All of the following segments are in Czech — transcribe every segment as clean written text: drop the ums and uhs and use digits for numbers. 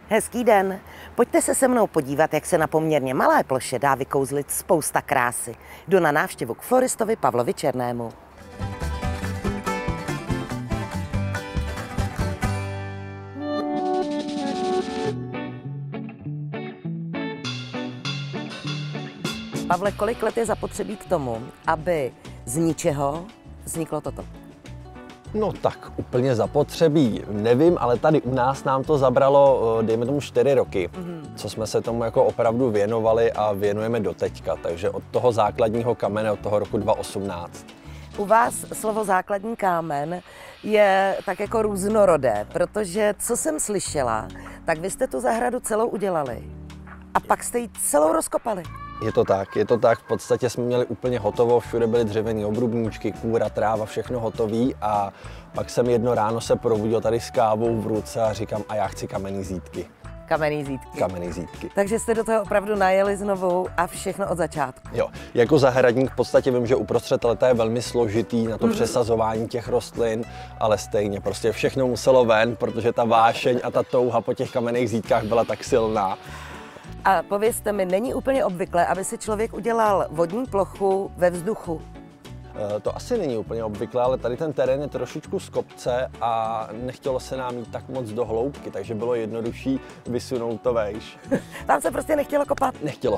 Hezký den. Pojďte se se mnou podívat, jak se na poměrně malé ploše dá vykouzlit spousta krásy. Jdu na návštěvu k floristovi Pavlovi Černému. Pavle, kolik let je zapotřebí k tomu, aby z ničeho vzniklo toto? No tak úplně zapotřebí nevím, ale tady u nás nám to zabralo, dejme tomu 4 roky, co jsme se tomu jako opravdu věnovali a věnujeme doteďka, takže od toho základního kamene, od toho roku 2018. U vás slovo základní kámen je tak jako různorodé, protože co jsem slyšela, tak vy jste tu zahradu celou udělali a pak jste ji celou rozkopali. Je to tak, v podstatě jsme měli úplně hotovo, všude byly dřevěné obrubníčky, kůra, tráva, všechno hotový a pak jsem jedno ráno se probudil tady s kávou v ruce a říkám, a já chci kamenný zítky. Kamenný zítky. Kamenný zítky. Takže jste do toho opravdu najeli znovu a všechno od začátku. Jo, jako zahradník v podstatě vím, že uprostřed leta je velmi složitý na to přesazování těch rostlin, ale stejně prostě všechno muselo ven, protože ta vášeň a ta touha po těch kamenných zítkách byla tak silná. A povězte mi, není úplně obvyklé, aby si člověk udělal vodní plochu ve vzduchu? To asi není úplně obvyklé, ale tady ten terén je trošičku z kopce a nechtělo se nám jít tak moc do hloubky, takže bylo jednodušší vysunout to vejš. Tam se prostě nechtělo kopat? Nechtělo.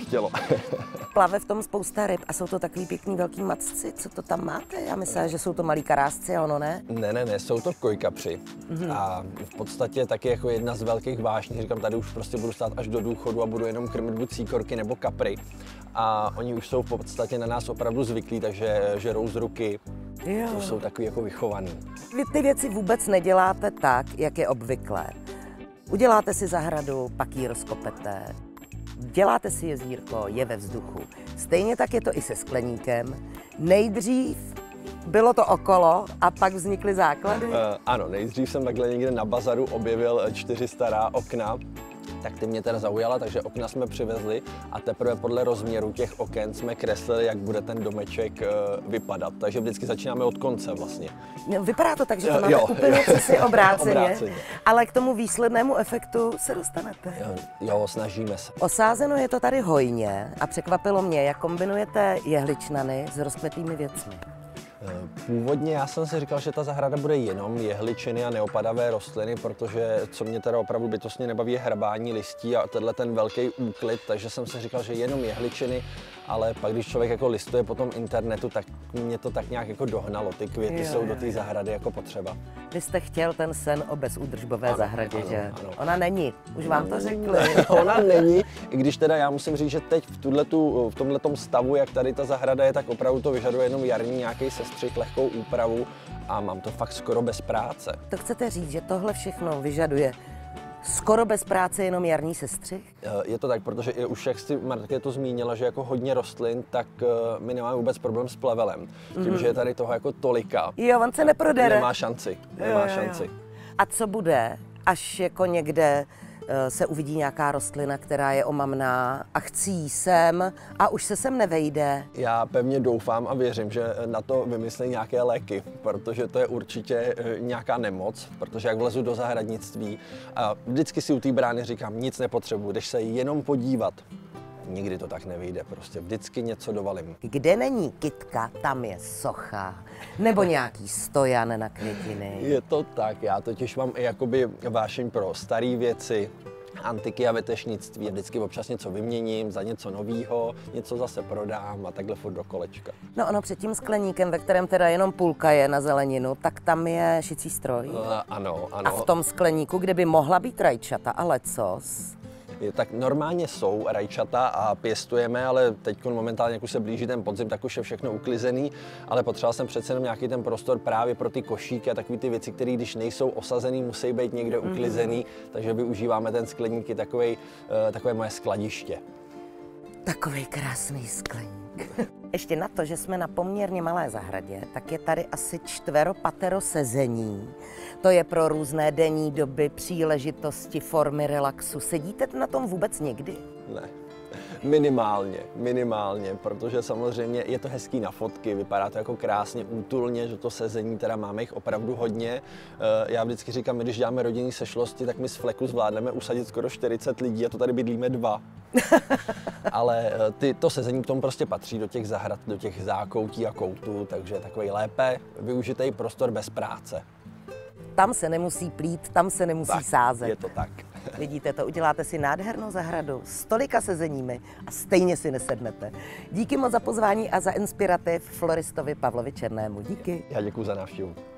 Plave v tom spousta ryb a jsou to takový pěkný velký macci. Co to tam máte? Já myslím, že jsou to malí karásci, a ono ne? Ne, jsou to kojkapři. A v podstatě taky jako jedna z velkých vášní, říkám, tady už prostě budu stát až do důchodu a budu jenom krmit buď síkorky nebo kapry. A oni už jsou v podstatě na nás opravdu zvyklí, takže žerou z ruky. Jo. To jsou takový jako vychovaný. Vy ty věci vůbec neděláte tak, jak je obvyklé. Uděláte si zahradu, pak ji rozkopete. Děláte si jezírko, je ve vzduchu. Stejně tak je to i se skleníkem. Nejdřív bylo to okolo a pak vznikly základy? Ano, nejdřív jsem takhle někde na bazaru objevil 4 stará okna. Tak ty mě teda zaujala, takže okna jsme přivezli a teprve podle rozměru těch oken jsme kreslili, jak bude ten domeček vypadat. Takže vždycky začínáme od konce vlastně. Vypadá to tak, že to máte úplně přesně obráceně, obráceně, ale k tomu výslednému efektu se dostanete. Jo, snažíme se. Osázeno je to tady hojně a překvapilo mě, jak kombinujete jehličnany s rozkvetlými věcmi. Původně já jsem si říkal, že ta zahrada bude jenom jehličiny a neopadavé rostliny, protože co mě teda opravdu bytostně nebaví je hrabání listí a tenhle ten velký úklid, takže jsem si říkal, že jenom jehličiny, ale pak když člověk jako listuje po tom internetu, tak mě to tak nějak jako dohnalo. Ty květy jsou do té zahrady jako potřeba. Vy jste chtěl ten sen o bezúdržbové zahradě, že? Ano. Ona není, už vám to řekli. Ona není, i když teda já musím říct, že teď v tomhletom stavu, jak tady ta zahrada je, tak opravdu to vyžaduje jenom jarní nějaký sestřih, lehkou úpravu a mám to fakt skoro bez práce. To chcete říct, že tohle všechno vyžaduje skoro bez práce jenom jarní sestřih? Je to tak, protože už jak jsi Marké to zmínila, že jako hodně rostlin, tak my nemáme vůbec problém s plevelem. Tím, že je tady toho jako tolika. Jo, on se neprodere. Nemá šanci. A co bude, až jako někde se uvidí nějaká rostlina, která je omamná a chce jí sem a už se sem nevejde? Já pevně doufám a věřím, že na to vymyslí nějaké léky, protože to je určitě nějaká nemoc, protože jak vlezu do zahradnictví a vždycky si u té brány říkám, nic nepotřebuji, jdeš se jenom podívat. Nikdy to tak nevyjde, prostě vždycky něco dovalím. Kde není kytka, tam je socha. Nebo nějaký stojan na květiny. Je to tak, já totiž mám i jakoby vášeň pro staré věci, antiky a vetešnictví. Vždycky občas něco vyměním za něco novýho, něco zase prodám a takhle furt do kolečka. No ono před tím skleníkem, ve kterém teda jenom půlka je na zeleninu, tak tam je šicí stroj. Ano. A v tom skleníku, kde by mohla být rajčata a lecos, Tak normálně jsou rajčata a pěstujeme, ale teď momentálně, jak už se blíží ten podzim, tak už je všechno uklizený, ale potřeboval jsem přece jenom nějaký ten prostor právě pro ty košíky a takové ty věci, které když nejsou osazený, musí být někde uklizený, takže využíváme ten skleník i takové moje skladiště. Takový krásný skleník. Ještě na to, že jsme na poměrně malé zahradě, tak je tady asi 4-5 sezení. To je pro různé denní doby, příležitosti, formy relaxu. Sedíte na tom vůbec někdy? Ne. Minimálně, protože samozřejmě je to hezký na fotky, vypadá to jako krásně, útulně, že to sezení, teda máme jich opravdu hodně. Já vždycky říkám, když děláme rodinné sešlosti, tak my z fleku zvládneme usadit skoro 40 lidí a to tady bydlíme 2. Ale to sezení k tomu prostě patří do těch zahrad, do těch zákoutí a koutů, takže takový lépe využitý prostor bez práce. Tam se nemusí plít, tam se nemusí sázet. Je to tak. Vidíte to, uděláte si nádhernou zahradu s tolika sezeními a stejně si nesednete. Díky moc za pozvání a za inspirativ floristovi Pavlovi Černému. Díky. Já děkuji za návštěvu.